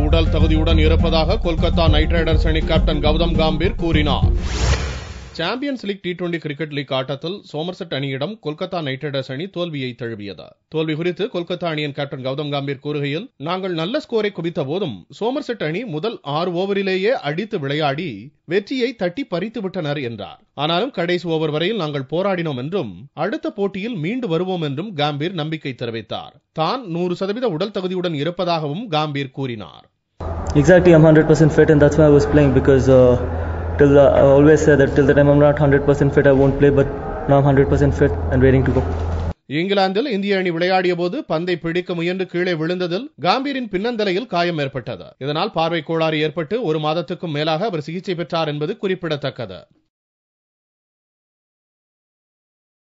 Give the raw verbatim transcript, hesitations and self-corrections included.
உடல் தகுதியுடன் இருப்பதாக கொல்கத்தா நைட் ரைடர்ஸ் அணி கேப்டன் கௌதம் கம்பீர் கூறினார். Champions league T twenty cricket league ஆட்டத்தில் சோமர்செட் அணியிடம் கொல்கத்தா நைட் ரைடர்ஸ் அணி தோல்வியை தழுவியது. தோல்வி குறித்து கொல்கத்தா அணியின் கேப்டன் கௌதம் கம்பீர் கூறுகையில், நாங்கள் நல்ல ஸ்கோரை குவித்த போதும் சோமர்செட் அணி முதல் ஆறு ஓவரிலேயே அடித்து விளையாடி வெற்றியை தட்டி பறித்து விட்டனர் என்றார். ஆனாலும் கடைசி ஓவர் வரையில் நாங்கள் போராடினோம் என்றும் அடுத்த போட்டியில் மீண்டு வருவோம் என்றும் கம்பீர் நம்பிக்கை தெரிவித்தார். தான் நூறு சதவீத உடல் தகுதியுடன் இருப்பதாகவும் கம்பீர் கூறினார். Exactly, I'm one hundred percent fit and that's why I was playing because uh, till the, I always say that till the time I'm not one hundred percent fit I won't play, but now I'm one hundred percent fit and waiting to go. இங்கிலாந்தில் இந்திய அணி விளையாடிய போது பந்தை பிடிக்க முயன்று கீழே விழுந்ததில் கம்பீரின் பின்னந்தலையில் காயம் ஏற்பட்டது. இதனால் பார்வை கோளாறு ஏற்பட்டு ஒரு மாதத்துக்கும் மேலாக அவர் சிகிச்சை பெற்றார் என்பது குறிப்பிடத்தக்கது.